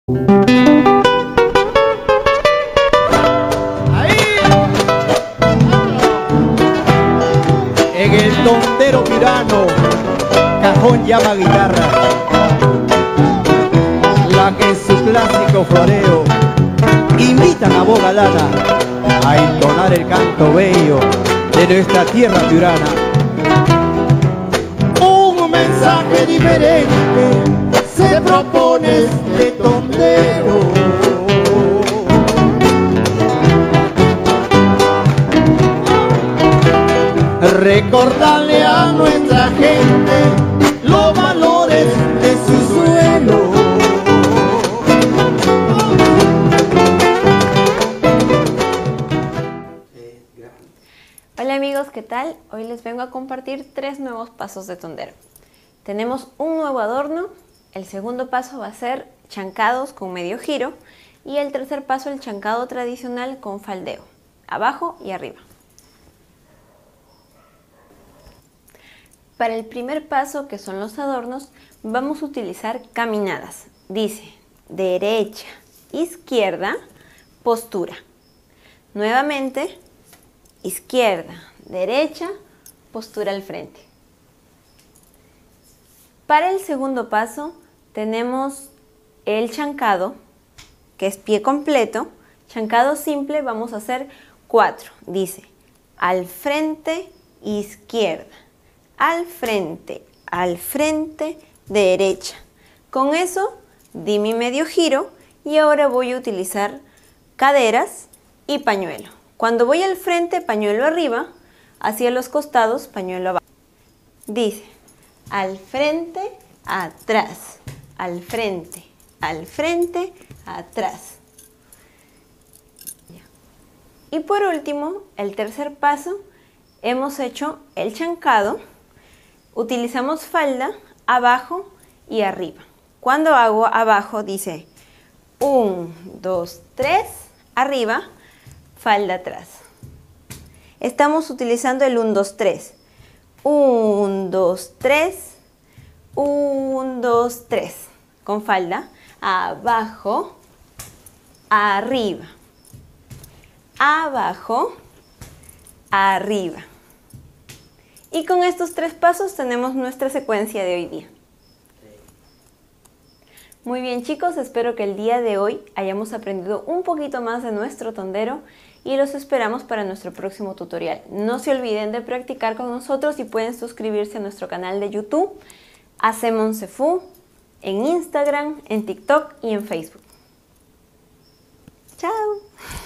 En el tondero piurano, cajón llama guitarra, la que en su clásico floreo invitan a voz galana a entonar el canto bello de nuestra tierra piurana. Un mensaje diferente se propone este tondero. Recordarle a nuestra gente los valores de su suelo. Hola amigos, ¿qué tal? Hoy les vengo a compartir 3 nuevos pasos de tondero. Tenemos un nuevo adorno, el segundo paso va a ser chancados con medio giro y el tercer paso el chancado tradicional con faldeo, abajo y arriba. Para el primer paso, que son los adornos, vamos a utilizar caminadas. Dice derecha, izquierda, postura. Nuevamente, izquierda, derecha, postura al frente. Para el segundo paso tenemos el chancado, que es pie completo. Chancado simple vamos a hacer 4. Dice al frente, izquierda. Al frente, derecha. Con eso di mi medio giro y ahora voy a utilizar caderas y pañuelo. Cuando voy al frente, pañuelo arriba, hacia los costados, pañuelo abajo. Dice al frente, atrás, al frente, atrás. Y por último, el tercer paso, hemos hecho el chancado. Utilizamos falda abajo y arriba. Cuando hago abajo dice 1, 2, 3, arriba, falda atrás. Estamos utilizando el 1, 2, 3. 1, 2, 3, 1, 2, 3. Con falda, abajo, arriba, abajo, arriba. Y con estos 3 pasos tenemos nuestra secuencia de hoy día. Muy bien chicos, espero que el día de hoy hayamos aprendido un poquito más de nuestro tondero y los esperamos para nuestro próximo tutorial. No se olviden de practicar con nosotros y pueden suscribirse a nuestro canal de YouTube, Hacemonsefú, en Instagram, en TikTok y en Facebook. ¡Chao!